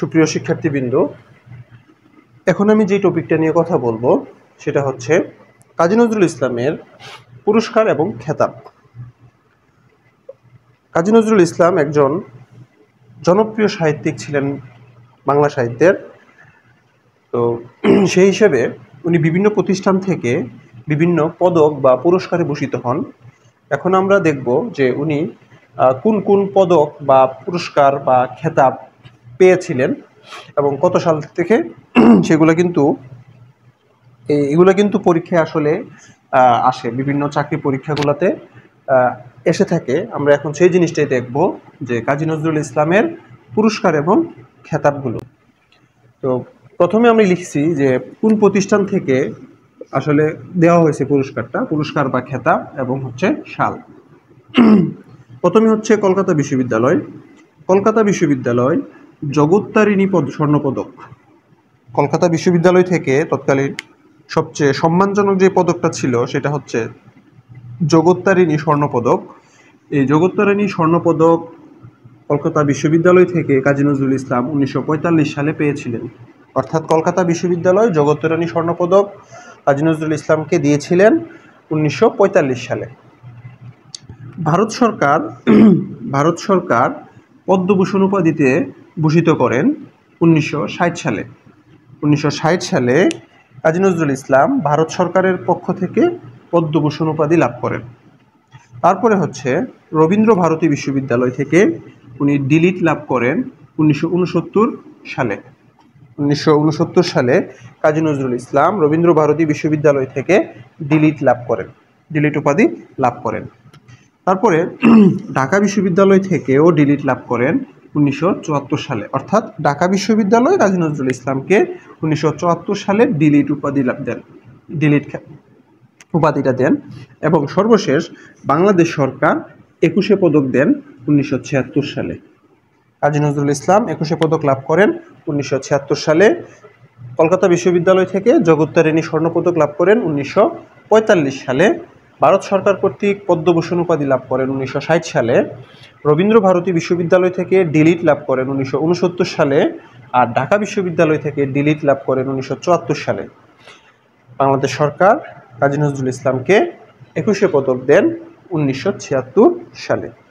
সুপ্রিয় শিক্ষার্থীবৃন্দ, এখন আমি যে টপিকটা নিয়ে কথা বলবো সেটা হচ্ছে কাজী নজরুল ইসলামের পুরস্কার এবং খেতাব। কাজী নজরুল ইসলাম একজন জনপ্রিয় সাহিত্যিক ছিলেন বাংলা সাহিত্যের। তো সেই হিসেবে উনি বিভিন্ন প্রতিষ্ঠান থেকে বিভিন্ন পদক বা পুরস্কারে ভূষিত হন। এখন আমরা দেখব যে উনি কোন কোন পদক বা পুরস্কার বা খেতাব পেয়েছিলেন এবং কত সাল থেকে এগুলো কিন্তু পরীক্ষায় আসলে আসে, বিভিন্ন চাকরি পরীক্ষাগুলোতে এসে থাকে। আমরা এখন সেই জিনিসটাই দেখব যে কাজী নজরুল ইসলামের পুরস্কার এবং খেতাবগুলো। তো প্রথমে আমি লিখছি যে কোন প্রতিষ্ঠান থেকে আসলে দেওয়া হয়েছে পুরস্কার বা খেতাব এবং হচ্ছে সাল। প্রথমে হচ্ছে কলকাতা বিশ্ববিদ্যালয় জগত্তারিণী স্বর্ণপদক। কলকাতা বিশ্ববিদ্যালয় থেকে তৎকালীন সবচেয়ে সম্মানজনক যে পদকটা ছিল সেটা হচ্ছে জগত্তারিণী স্বর্ণপদক। এই জগত্তারিণী স্বর্ণপদক কলকাতা বিশ্ববিদ্যালয় থেকে কাজী নজরুল ইসলাম 1945 সালে পেয়েছিলেন। অর্থাৎ কলকাতা বিশ্ববিদ্যালয় জগত্তারিণী স্বর্ণপদক কাজী নজরুল ইসলামকে দিয়েছিলেন 1945 সালে। ভারত সরকার পদ্মভূষণ উপাধিতে ভূষিত করেন 1960 সালে। 1960 সালে কাজী নজরুল ইসলাম ভারত সরকারের পক্ষ থেকে পদ্মভূষণ উপাধি লাভ করেন। তারপরে হচ্ছে রবীন্দ্র ভারতী বিশ্ববিদ্যালয় থেকে উনি ডিলিট লাভ করেন 1969 সালে। 1969 সালে কাজী নজরুল ইসলাম রবীন্দ্র ভারতী বিশ্ববিদ্যালয় থেকে ডিলিট উপাধি লাভ করেন। তারপরে ঢাকা বিশ্ববিদ্যালয় থেকেও ডিলিট লাভ করেন 1974 সালে। অর্থাৎ ঢাকা বিশ্ববিদ্যালয় কাজী নজরুল ইসলামকে 1974 সালে ডিলিট উপাধিটা দেন। এবং সর্বশেষ বাংলাদেশ সরকার 21 পদক দেন 1976 সালে। কাজী নজরুল ইসলাম 21 পদক লাভ করেন 1976 সালে। কলকাতা বিশ্ববিদ্যালয় থেকে জগত্তারিণী স্বর্ণপদক লাভ করেন 1945 সালে। ভারত সরকার কর্তৃক পদ্মভূষণ উপাধি লাভ করেন 1960 সালে। রবীন্দ্র ভারতী বিশ্ববিদ্যালয় থেকে ডিলিট লাভ করেন 1969 সালে। আর ঢাকা বিশ্ববিদ্যালয় থেকে ডিলিট লাভ করেন 1974 সালে। বাংলাদেশ সরকার কাজী নজরুল ইসলামকে 21 পদক দেন 1976 সালে।